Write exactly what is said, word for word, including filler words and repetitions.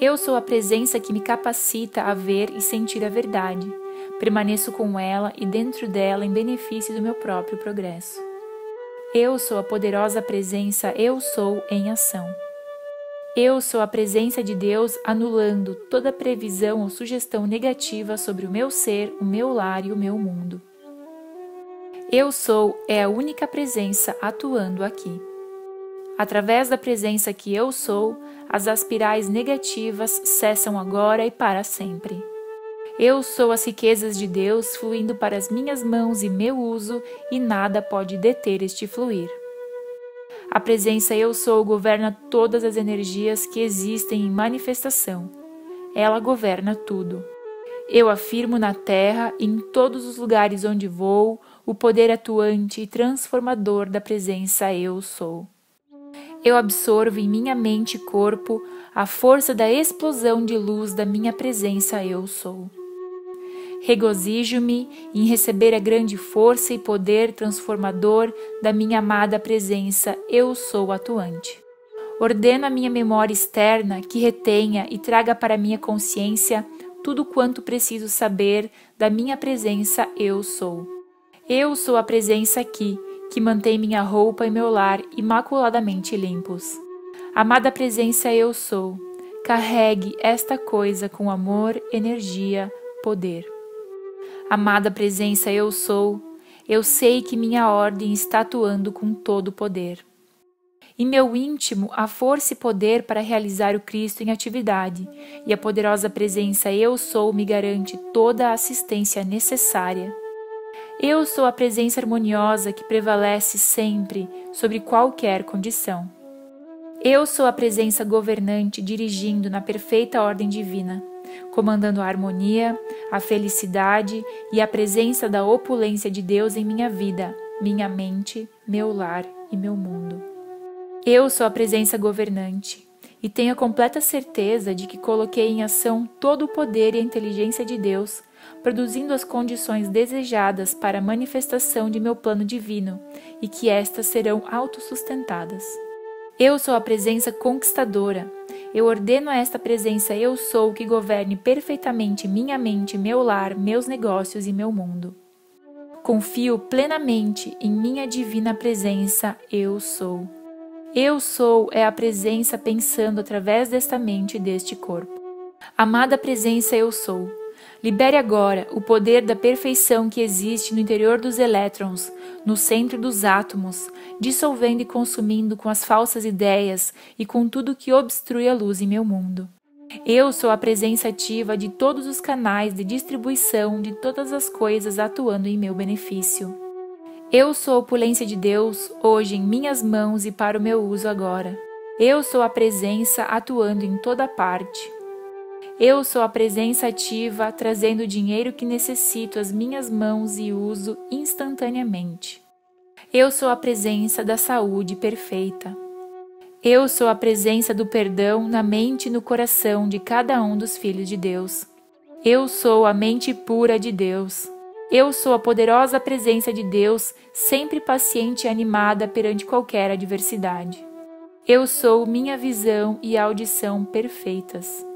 Eu sou a presença que me capacita a ver e sentir a verdade. Permaneço com ela e dentro dela em benefício do meu próprio progresso. Eu sou a poderosa presença Eu Sou em ação. Eu sou a presença de Deus anulando toda previsão ou sugestão negativa sobre o meu ser, o meu lar e o meu mundo. Eu sou é a única presença atuando aqui. Através da presença que eu sou, as aspirais negativas cessam agora e para sempre. Eu sou as riquezas de Deus fluindo para as minhas mãos e meu uso, e nada pode deter este fluir. A presença Eu Sou governa todas as energias que existem em manifestação. Ela governa tudo. Eu afirmo na Terra e em todos os lugares onde vou o poder atuante e transformador da presença Eu Sou. Eu absorvo em minha mente e corpo a força da explosão de luz da minha presença Eu Sou. Regozijo-me em receber a grande força e poder transformador da minha amada presença Eu Sou atuante. Ordeno a minha memória externa que retenha e traga para minha consciência tudo quanto preciso saber da minha presença Eu Sou. Eu sou a presença aqui, que mantém minha roupa e meu lar imaculadamente limpos. Amada presença Eu Sou, carregue esta coisa com amor, energia, poder. Amada presença Eu Sou, eu sei que minha ordem está atuando com todo o poder. Em meu íntimo há força e poder para realizar o Cristo em atividade, e a poderosa presença Eu Sou me garante toda a assistência necessária. Eu sou a presença harmoniosa que prevalece sempre sobre qualquer condição. Eu sou a presença governante dirigindo na perfeita ordem divina, comandando a harmonia, a felicidade e a presença da opulência de Deus em minha vida, minha mente, meu lar e meu mundo. Eu sou a presença governante e tenho a completa certeza de que coloquei em ação todo o poder e a inteligência de Deus, produzindo as condições desejadas para a manifestação de meu plano divino e que estas serão autossustentadas. Eu sou a presença conquistadora. Eu ordeno a esta presença Eu Sou que governe perfeitamente minha mente, meu lar, meus negócios e meu mundo. Confio plenamente em minha divina presença Eu Sou. Eu Sou é a presença pensando através desta mente e deste corpo. Amada presença Eu Sou, libere agora o poder da perfeição que existe no interior dos elétrons, no centro dos átomos, dissolvendo e consumindo com as falsas ideias e com tudo que obstrui a luz em meu mundo. Eu sou a presença ativa de todos os canais de distribuição de todas as coisas atuando em meu benefício. Eu sou a opulência de Deus, hoje em minhas mãos e para o meu uso agora. Eu sou a presença atuando em toda parte. Eu sou a presença ativa, trazendo o dinheiro que necessito às minhas mãos e uso instantaneamente. Eu sou a presença da saúde perfeita. Eu sou a presença do perdão na mente e no coração de cada um dos filhos de Deus. Eu sou a mente pura de Deus. Eu sou a poderosa presença de Deus, sempre paciente e animada perante qualquer adversidade. Eu sou minha visão e audição perfeitas.